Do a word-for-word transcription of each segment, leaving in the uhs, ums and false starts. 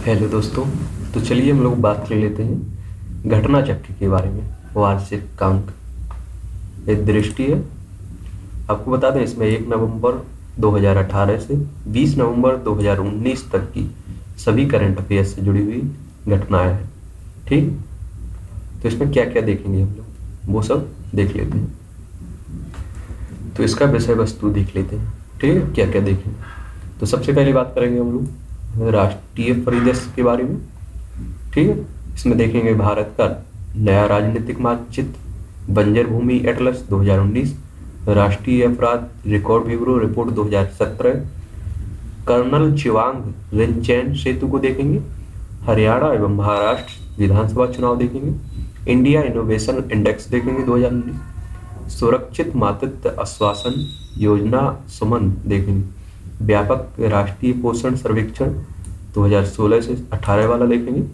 Hello दोस्तों। तो चलिए हम लोग बात कर लेते हैं घटना चक्र के बारे में। वार्षिकांक एक दृष्टि है। आपको बता दें इसमें एक नवंबर दो हज़ार अठारह से बीस नवंबर दो हज़ार उन्नीस तक की सभी करंट अफेयर्स से जुड़ी हुई घटनाएं हैं। ठीक, तो इसमें क्या क्या देखेंगे हम लोग वो सब देख लेते हैं। तो इसका विषय वस्तु देख लेते हैं। ठीक है, क्या क्या देखेंगे। तो सबसे पहले बात करेंगे हम लोग राष्ट्रीय परिदृश्य के बारे में। ठीक है, इसमें देखेंगे भारत का नया राजनीतिक मानचित्र, बंजर भूमि एटलस दो हज़ार उन्नीस, राष्ट्रीय अपराध रिकॉर्ड ब्यूरो रिपोर्ट दो हज़ार सत्रह, कर्नल चिवांग रिनचैन सेतु को देखेंगे, हरियाणा एवं महाराष्ट्र विधानसभा चुनाव देखेंगे, इंडिया इनोवेशन इंडेक्स देखेंगे दो हज़ार उन्नीस, सुरक्षित मातृत्व आश्वासन योजना सुमन देखेंगे, व्यापक राष्ट्रीय पोषण सर्वेक्षण दो हज़ार सोलह से अठारह वाला देखेंगे,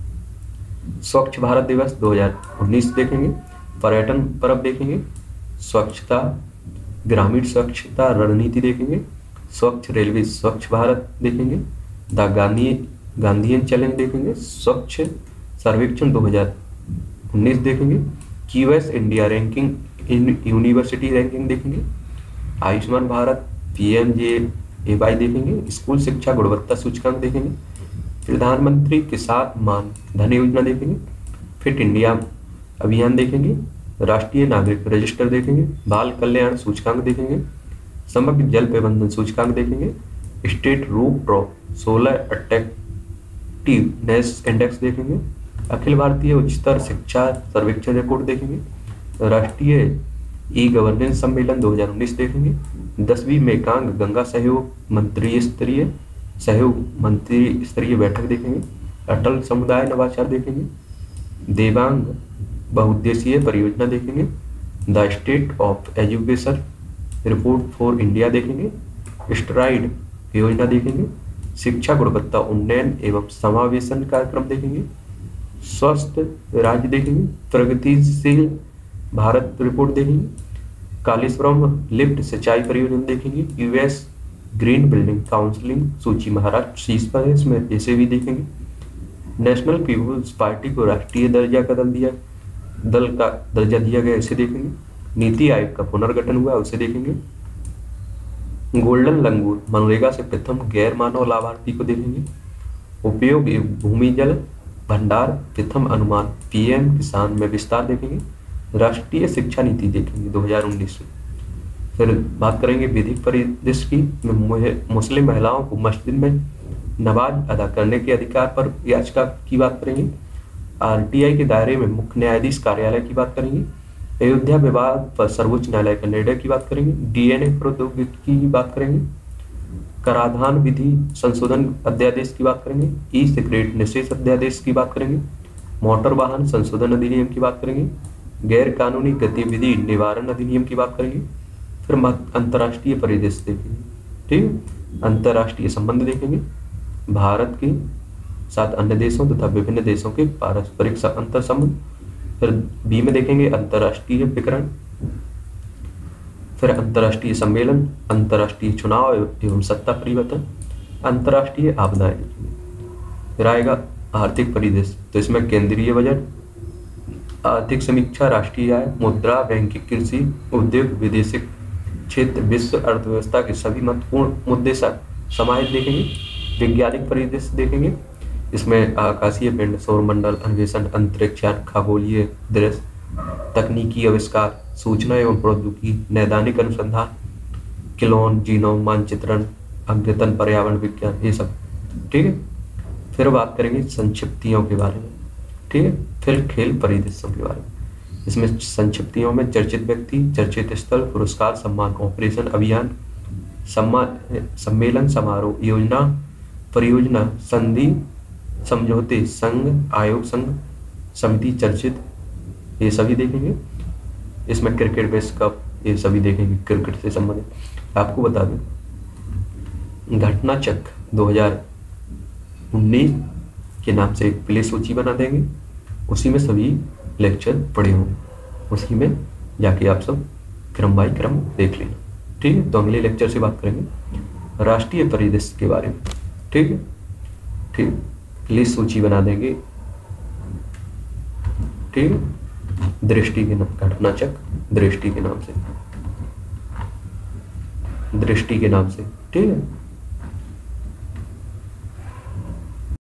स्वच्छ भारत दिवस दो हज़ार उन्नीस देखेंगे, पर्यटन पर्व देखेंगे, स्वच्छता ग्रामीण स्वच्छता रणनीति देखेंगे, स्वच्छ रेलवे स्वच्छ भारत देखेंगे, द गांधी गांधीयन चैलेंज देखेंगे, स्वच्छ सर्वेक्षण दो हज़ार उन्नीस देखेंगे, QS India ranking university ranking देखेंगे, आयुष्मान भारत पीएमजेएवाई देखेंगे, स्कूल शिक्षा गुणवत्ता सूचकांक देखेंगे, प्रधानमंत्री किसान मान धन योजना देखेंगे, फिट इंडिया अभियान देखेंगे, राष्ट्रीय नागरिक रजिस्टर देखेंगे, बाल कल्याण सूचकांक देखेंगे, समग्र जल प्रबंधन सूचकांक देखेंगे, state rooftop solar attractiveness index देखेंगे, अखिल भारतीय उच्चतर शिक्षा सर्वेक्षण रिपोर्ट देखेंगे, राष्ट्रीय ई गवर्नेंस सम्मेलन दो हज़ार उन्नीस देखेंगे, दसवीं मेकांग गंगा सहयोग मंत्री स्तरीय सहयोग मंत्री स्तरीय बैठक देखेंगे, अटल समुदाय नवाचार देखेंगे, देवांग बहुउद्देशीय परियोजना देखेंगे, the state of education report for India देखेंगे, स्ट्राइड योजना देखेंगे, शिक्षा गुणवत्ता उन्नयन एवं समावेशन कार्यक्रम देखेंगे, स्वस्थ राज्य देखेंगे, प्रगतिशील भारत रिपोर्ट देखेंगे, कालेश्वरम लिफ्ट सिंचाई परियोजना देखेंगे, यूएस ग्रीन बिल्डिंग काउंसिलिंग सूची महाराष्ट्र शीर्ष पर है, इसमें ऐसे भी देखेंगे, नेशनल पीपुल्स पार्टी को राष्ट्रीय दर्जा का दल दिया दल का दर्जा दिया गया, इसे देखेंगे, नीति आयोग का पुनर्गठन हुआ उसे देखेंगे, गोल्डन लंगूर मनरेगा से प्रथम गैर मानव लाभार्थी को देखेंगे, उपयोग भूमि जल भंडार प्रथम अनुमान पीएम किसान में विस्तार देखेंगे, राष्ट्रीय शिक्षा नीति देखेंगे दो हज़ार उन्नीस में। फिर बात करेंगे विधिक परिदृश्य की। मुस्लिम महिलाओं को मस्जिद में नमाज अदा करने के अधिकार पर याचिका की बात करेंगे, आरटीआई के दायरे में मुख्य न्यायाधीश कार्यालय की बात करेंगे, अयोध्या विवाद पर सर्वोच्च न्यायालय का निर्णय की बात करेंगे, डीएनए प्रौद्योगिकी की बात करेंगे, कराधान विधि संशोधन अध्यादेश की बात करेंगे, ई सिगरेट निषेध अध्यादेश की बात करेंगे, मोटर वाहन संशोधन अधिनियम की बात करेंगे, गैर कानूनी गतिविधि निवारण अधिनियम की बात करेंगे, फिर अंतर्राष्ट्रीय परिदृश्य देखेंगे। ठीक, अंतर्राष्ट्रीय संबंध देखेंगे, भारत के साथ अन्य देशों तथा विभिन्न देशों के पारस्परिक अंतर संबंध। फिर बी में देखेंगे अंतर्राष्ट्रीय विकरण, फिर अंतर्राष्ट्रीय सम्मेलन, अंतर्राष्ट्रीय चुनाव एवं सत्ता परिवर्तन, अंतर्राष्ट्रीय आपदाएं देखेंगे। फिर आएगा आर्थिक परिदृश्य, तो इसमें केंद्रीय बजट, आर्थिक समीक्षा, राष्ट्रीय आय, मुद्रा, बैंकिंग, कृषि, उद्योग, विदेशी क्षेत्र, विश्व अर्थव्यवस्था के सभी महत्वपूर्ण मुद्दे समाहित देखेंगे। वैज्ञानिक परिदृश्य देखेंगे, इसमें आकाशीय पिंड, सौरमंडल, अन्वेषण, अंतरिक्ष, खगोलीय दृश्य, तकनीकी आविष्कार, सूचना एवं प्रौद्योगिकी, नैदानिक अनुसंधान, किलोन, जीनोम मानचित्रण, अद्यतन पर्यावरण विज्ञान, ये सब। ठीक है, फिर बात करेंगे संक्षिप्तियों के बारे में। ठीक है, फिर खेल परिदृश्यों के बारे में। इसमें संक्षिप्तियों में चर्चित व्यक्ति, चर्चित स्थल, पुरस्कार, सम्मान, ऑपरेशन अभियान, सम्मान, सम्मेलन, समारोह, योजना, परियोजना, संधि, समझौते, संघ, आयोग, संघ, समिति, चर्चित, ये सभी देखेंगे। इसमें क्रिकेट विश्व कप, ये सभी देखेंगे क्रिकेट से संबंधित। आपको बता दें घटना चक्र दो हज़ार उन्नीस के नाम से एक प्ले सूची बना देंगे, उसी में सभी लेक्चर पढ़े होंगे, उसी में जाके आप सब क्रम बाई क्रम देख लेना। ठीक है, तो अगले लेक्चर से बात करेंगे राष्ट्रीय परिदृश्य के बारे में। ठीक है, ठीक। लिस्ट सूची बना देंगे, ठीक है, दृष्टि के नाम, घटनाचक दृष्टि के नाम से, दृष्टि के नाम से, ठीक है।